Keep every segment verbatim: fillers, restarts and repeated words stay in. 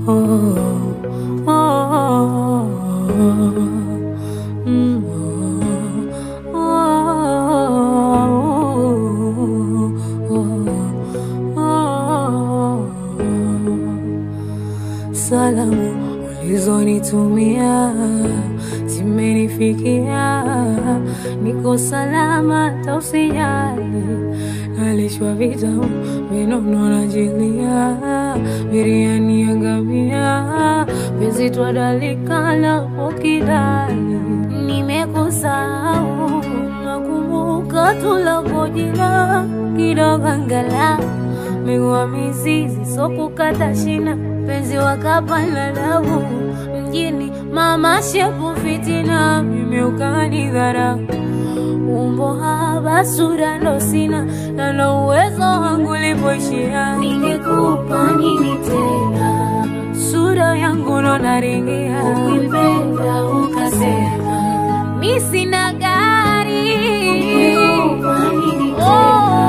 Salamu ulizonitumia zimenifikia, niko salama tausijali, nalishwa vitamu vinono najilia, biriani ya ngamia, penzi twadalika lapo kidali. Nimekusahau nakumbuka tulapojina, kidogo angalau miguu mizizi so kukata shina, penzi wakapana dabu mjini mama shepu fitina, mimi ukanidhara umbo haba sura ndo sina, na ndo uwezo wangu lipoishia. Ningekupa nini tena, sura yangu ndo naringia, ukipenda ukasema mi sina gari. Ningekupa nini tena,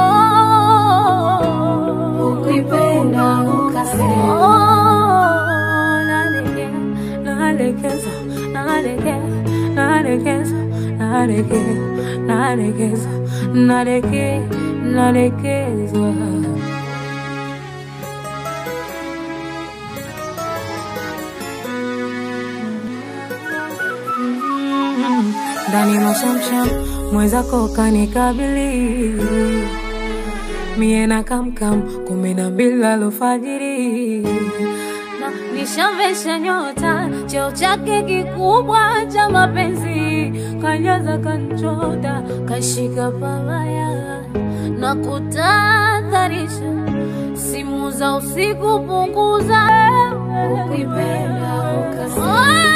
ukipenda ukasema nalegeza, nalegeza, nalegeza, nalegeza, nalegeza, nalegeza. Ndani mashamsham mwezako kanikabili, mie na kamkam kumi na mbili alfajiri, na nishamvesha nyota cheo chake kikubwa cha mapenzi, kanyaza kanchota kashika pabaya na kutadharisha, simu za usiku punguza, ukipenda ukasema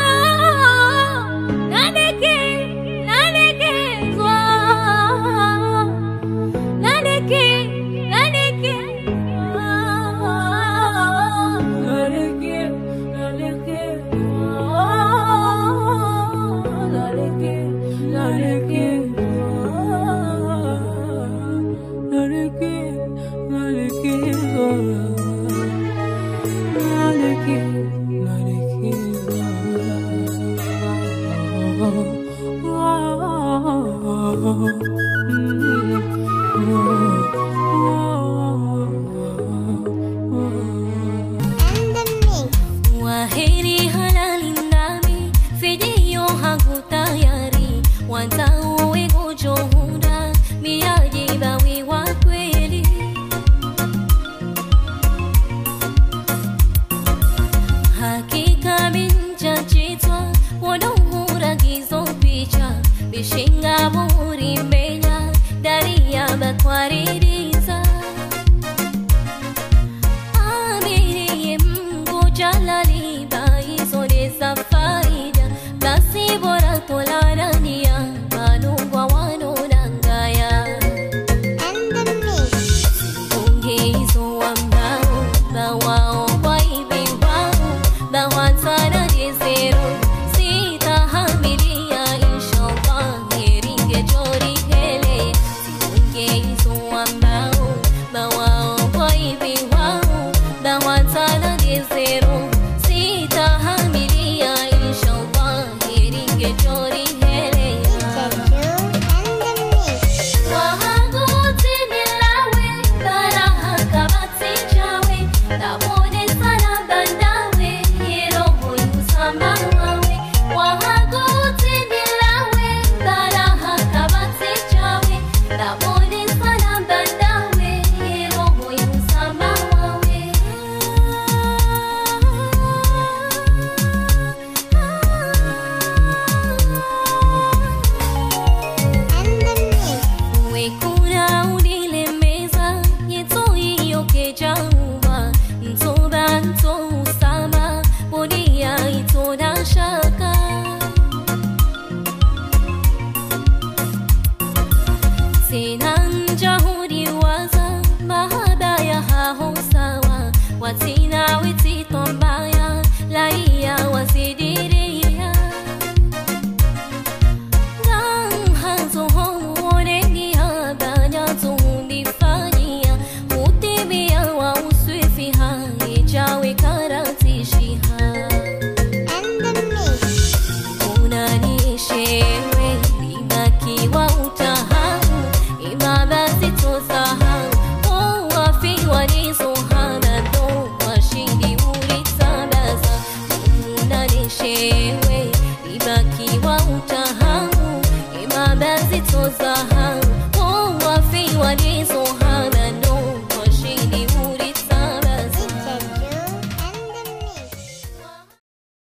waheri halali ndani, fijiyo hakutayari, wantauwe kuchohuda, miajibawi wa kweli. Hakika bincha chitwa, wadohura gizo picha, bishinga muri mbenya, dari ya bakwaririza. Amiriye Mungu jalali, baizo de safarida, basi bora tolarania, manungwa wanonangaya. Ungezo wambao, bawao kwa ibi wao, bawatana jezero, sita hamilia inshallah, heringe jori hele. Ungezo wambao, bawao kwa ibi wao, bawatana jezero, sita Zaha